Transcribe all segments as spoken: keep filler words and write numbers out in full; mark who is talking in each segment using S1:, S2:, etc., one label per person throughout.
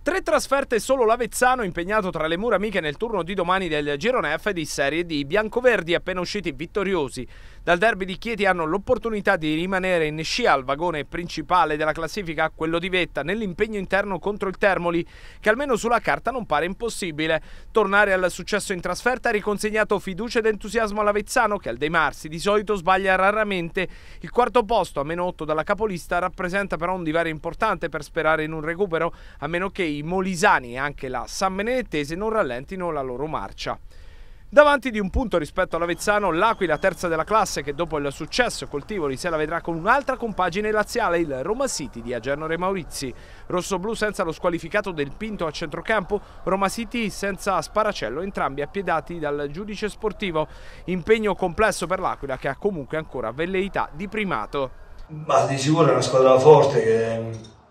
S1: Tre trasferte solo l'Avezzano, impegnato tra le mura amiche nel turno di domani del girone F di Serie D. I biancoverdi, appena usciti vittoriosi dal derby di Chieti, hanno l'opportunità di rimanere in scia al vagone principale della classifica, quello di vetta, nell'impegno interno contro il Termoli, che almeno sulla carta non pare impossibile. Tornare al successo in trasferta ha riconsegnato fiducia ed entusiasmo all'Avezzano, che al De Marsi di solito sbaglia raramente. Il quarto posto, a meno otto dalla capolista, rappresenta però un divario importante per sperare in un recupero, a meno che i molisani e anche la San Benedettese non rallentino la loro marcia. Davanti di un punto rispetto all'Avezzano, l'Aquila, terza della classe, che dopo il successo col Tivoli se la vedrà con un'altra compagine laziale, il Roma City di Agenore Maurizi. Rossoblù senza lo squalificato Del Pinto a centrocampo, Roma City senza Sparacello, entrambi appiedati dal giudice sportivo. Impegno complesso per l'Aquila, che ha comunque ancora velleità di primato.
S2: Ma di sicuro è una squadra forte che,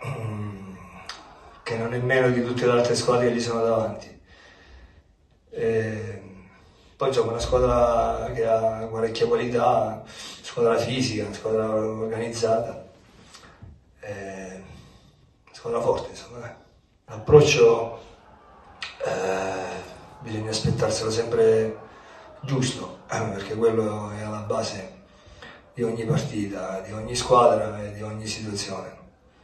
S2: che non è meno di tutte le altre squadre che gli sono davanti. E poi c'è una squadra che ha parecchia qualità, squadra fisica, una squadra organizzata, una squadra forte, insomma. L'approccio eh, bisogna aspettarselo sempre giusto, eh, perché quello è alla base di ogni partita, di ogni squadra e di ogni situazione.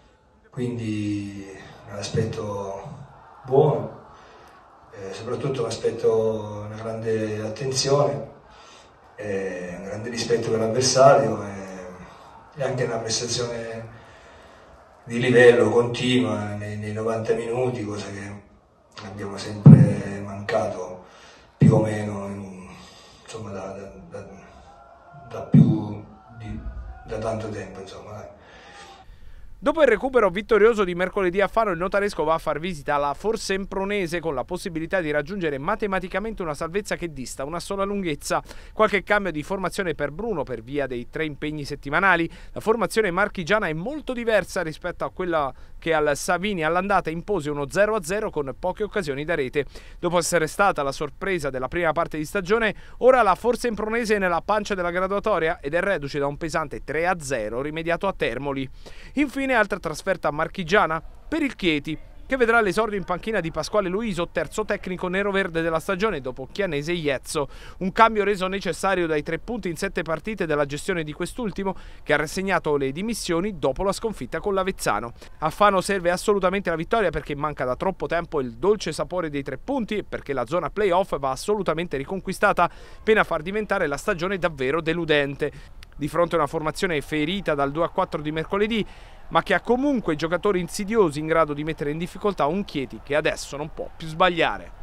S2: Quindi un aspetto buono. Eh, soprattutto un aspetto, una grande attenzione, eh, un grande rispetto per l'avversario e, e anche una prestazione di livello continua nei, nei novanta minuti, cosa che abbiamo sempre mancato più o meno in, insomma, da, da, da, da più di, da tanto tempo, insomma. Eh.
S1: Dopo il recupero vittorioso di mercoledì a Fano, il notaresco va a far visita alla Forsempronese con la possibilità di raggiungere matematicamente una salvezza che dista una sola lunghezza. Qualche cambio di formazione per Bruno per via dei tre impegni settimanali. La formazione marchigiana è molto diversa rispetto a quella che al Savini all'andata impose uno zero a zero con poche occasioni da rete. Dopo essere stata la sorpresa della prima parte di stagione, ora la Forsempronese è nella pancia della graduatoria ed è reduce da un pesante tre a zero rimediato a Termoli. Infine, altra trasferta marchigiana per il Chieti, che vedrà l'esordio in panchina di Pasquale Luiso, terzo tecnico nero-verde della stagione dopo Chianese e Iezzo. Un cambio reso necessario dai tre punti in sette partite della gestione di quest'ultimo, che ha rassegnato le dimissioni dopo la sconfitta con l'Avezzano. A Fano serve assolutamente la vittoria perché manca da troppo tempo il dolce sapore dei tre punti e perché la zona playoff va assolutamente riconquistata, pena far diventare la stagione davvero deludente. Di fronte a una formazione ferita dal due a quattro di mercoledì, ma che ha comunque giocatori insidiosi in grado di mettere in difficoltà un Chieti che adesso non può più sbagliare.